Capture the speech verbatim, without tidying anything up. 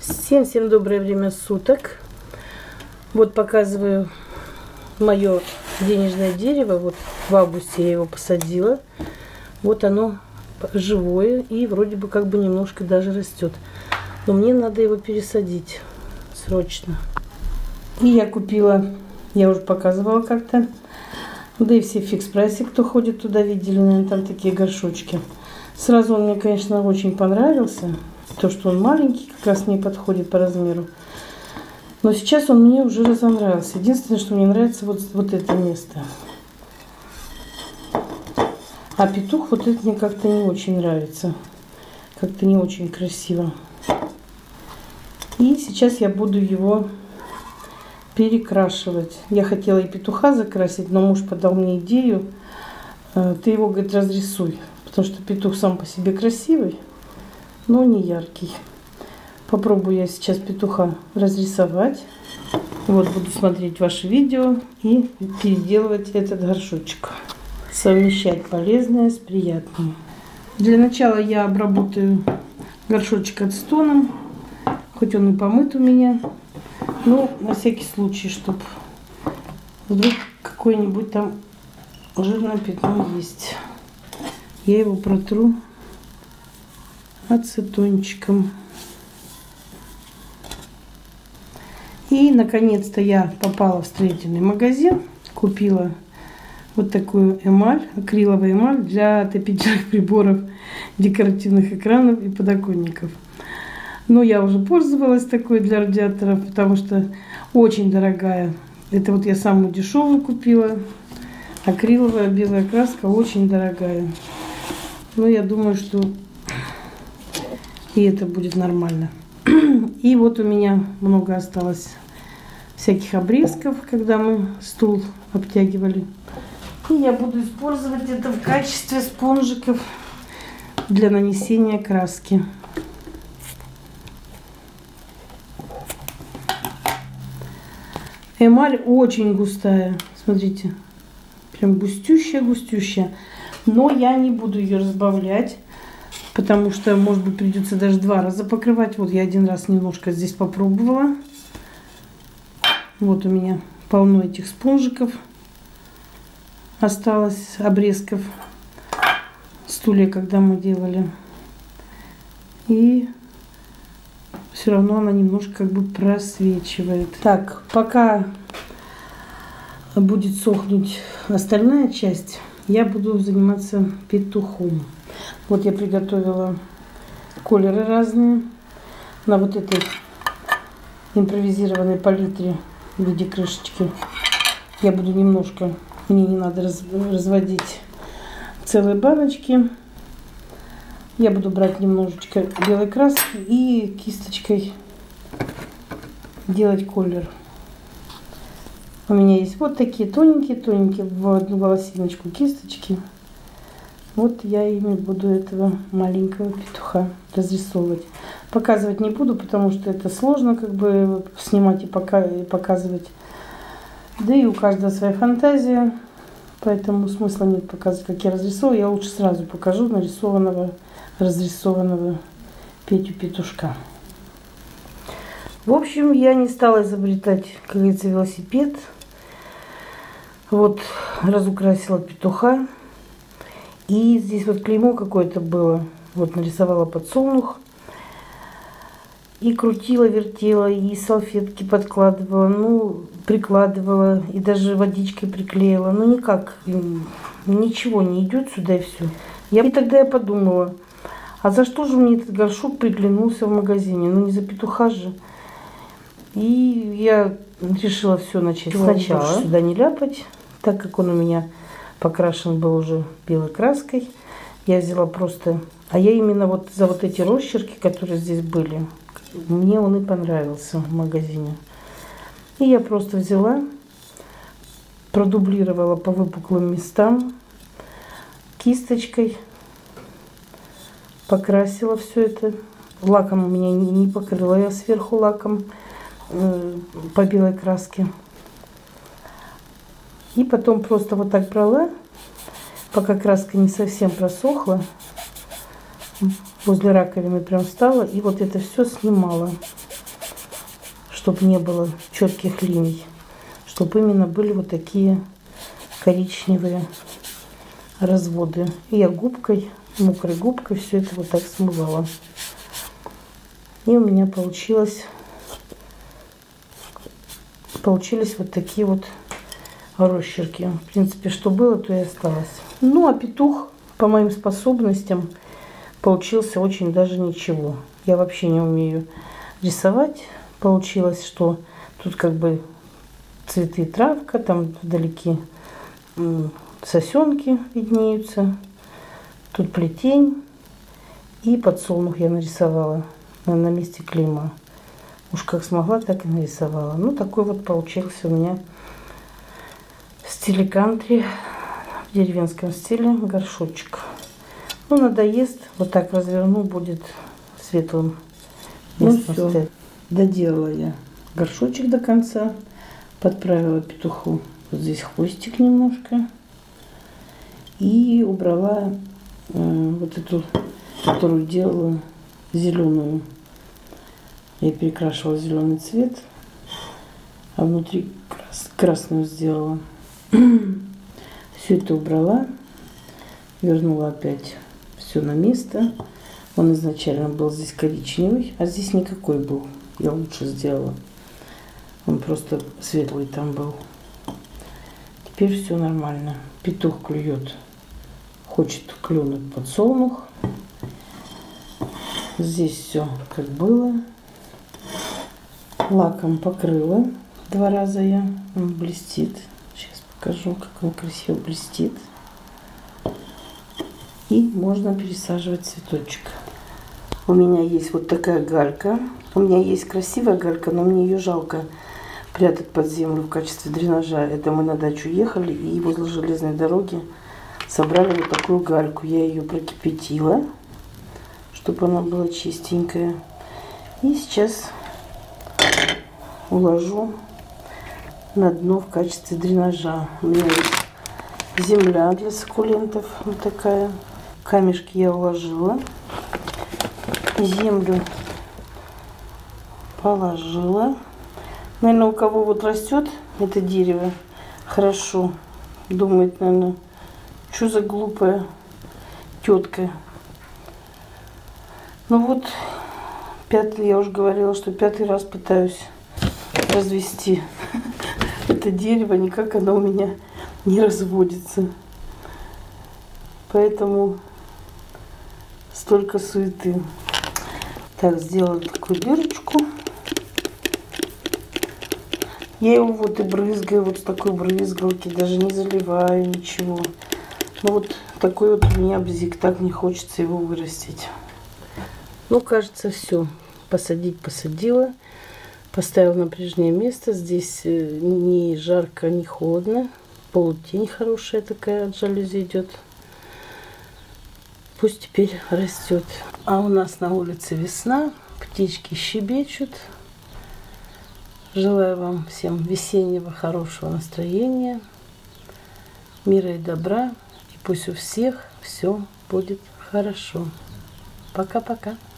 Всем-всем доброе время суток. Вот показываю мое денежное дерево. Вот в августе я его посадила. Вот оно живое и вроде бы как бы немножко даже растет. Но мне надо его пересадить срочно. И я купила, я уже показывала как-то, да и все в фикс прайсе, кто ходит туда, видели, наверное, там такие горшочки. Сразу он мне, конечно, очень понравился. То, что он маленький, как раз мне подходит по размеру. Но сейчас он мне уже разонравился. Единственное, что мне нравится вот, вот это место. А петух вот это мне как-то не очень нравится. Как-то не очень красиво. И сейчас я буду его перекрашивать. Я хотела и петуха закрасить, но муж подал мне идею. Ты его, говорит, разрисуй. Потому что петух сам по себе красивый, но не яркий. Попробую я сейчас петуха разрисовать. Вот буду смотреть ваши видео и переделывать этот горшочек. Совмещать полезное с приятным. Для начала я обработаю горшочек ацетоном. Хоть он и помыт у меня. Но на всякий случай, чтобы вдруг какое-нибудь там жирное пятно есть. Я его протру ацетончиком. И наконец-то я попала в строительный магазин. Купила вот такую эмаль, акриловую эмаль для отопительных приборов, декоративных экранов и подоконников. Но я уже пользовалась такой для радиаторов, потому что очень дорогая. Это вот я самую дешевую купила. Акриловая белая краска очень дорогая. Но я думаю, что и это будет нормально. И вот у меня много осталось всяких обрезков, когда мы стул обтягивали. И я буду использовать это в качестве спонжиков для нанесения краски. Эмаль очень густая. Смотрите. Прям густющая-густющая. Но я не буду ее разбавлять, потому что, может быть, придется даже два раза покрывать. Вот я один раз немножко здесь попробовала. Вот у меня полно этих спонжиков осталось, обрезков в стуле, когда мы делали. И все равно она немножко как бы просвечивает. Так, пока будет сохнуть остальная часть, я буду заниматься петухом. Вот я приготовила колеры разные на вот этой импровизированной палитре в виде крышечки. Я буду немножко, мне не надо раз, разводить целые баночки. Я буду брать немножечко белой краски и кисточкой делать колер. У меня есть вот такие тоненькие-тоненькие в одну волосиночку кисточки. Вот я ими буду этого маленького петуха разрисовывать. Показывать не буду, потому что это сложно как бы снимать и, пока, и показывать. Да и у каждого своя фантазия. Поэтому смысла нет показывать, как я разрисовываю. Я лучше сразу покажу нарисованного, разрисованного Петю петушка. В общем, я не стала изобретать, как говорится, велосипед. Вот разукрасила петуха. И здесь вот клеймо какое-то было. Вот нарисовала подсолнух. И крутила, вертела, и салфетки подкладывала, ну, прикладывала, и даже водичкой приклеила. Ну, никак, ничего не идет сюда и все. Я, и тогда я подумала, а за что же мне этот горшок приглянулся в магазине? Ну, не за петуха же. И я решила все начать сначала, сюда не ляпать, так как он у меня покрашен был уже белой краской. Я взяла просто, а я именно вот за вот эти росчерки, которые здесь были, мне он и понравился в магазине. И я просто взяла, продублировала по выпуклым местам кисточкой, покрасила все это. Лаком у меня не покрыла я сверху лаком по белой краске. И потом просто вот так брала, пока краска не совсем просохла, возле раковины прям встала и вот это все снимала, чтобы не было четких линий, чтобы именно были вот такие коричневые разводы. И я губкой, мокрой губкой все это вот так смывала. И у меня получилось, получились вот такие вот росчерки. В принципе, что было, то и осталось. Ну, а петух по моим способностям получился очень даже ничего. Я вообще не умею рисовать. Получилось, что тут как бы цветы, травка, там вдалеке сосенки виднеются. Тут плетень и подсолнух я нарисовала на месте клейма. Уж как смогла, так и нарисовала. Ну, такой вот получился у меня в стиле кантри, в деревенском стиле горшочек. Ну, надоест, вот так разверну, будет светлым. Ну, все. Доделала я горшочек до конца. Подправила петуху вот здесь хвостик немножко. И убрала э, вот эту, которую делала зеленую. Я перекрашивала зеленый цвет, а внутри крас красную сделала. Все это убрала, вернула опять все на место. Он изначально был здесь коричневый, а здесь никакой был. Я лучше сделала. Он просто светлый там был. Теперь все нормально. Петух клюет. Хочет клюнуть подсолнух. Здесь все как было. Лаком покрыла. Два раза я. Он блестит. Сейчас покажу, как он красиво блестит. И можно пересаживать цветочек. У меня есть вот такая галька. У меня есть красивая галька, но мне ее жалко прятать под землю в качестве дренажа. Это мы на дачу ехали и возле железной дороги собрали вот такую гальку. Я ее прокипятила, чтобы она была чистенькая. И сейчас уложу на дно в качестве дренажа. У меня есть земля для суккулентов. Вот такая. Камешки я уложила. Землю положила. Наверное, у кого вот растет это дерево хорошо, думает, наверное, что за глупая тетка. Ну вот, пятый, я уже говорила, что пятый раз пытаюсь развести это дерево, никак оно у меня не разводится. Поэтому столько суеты. Так, сделала такую дырочку. Я его вот и брызгаю, вот с такой брызгалки, даже не заливаю ничего. Ну вот такой вот у меня бзик, так не хочется его вырастить. Ну, кажется, все. Посадить посадила. Поставила на прежнее место. Здесь не жарко, не холодно. Полутень хорошая такая от жалюзи идет. Пусть теперь растет. А у нас на улице весна. Птички щебечут. Желаю вам всем весеннего хорошего настроения, мира и добра. И пусть у всех все будет хорошо. Пока-пока.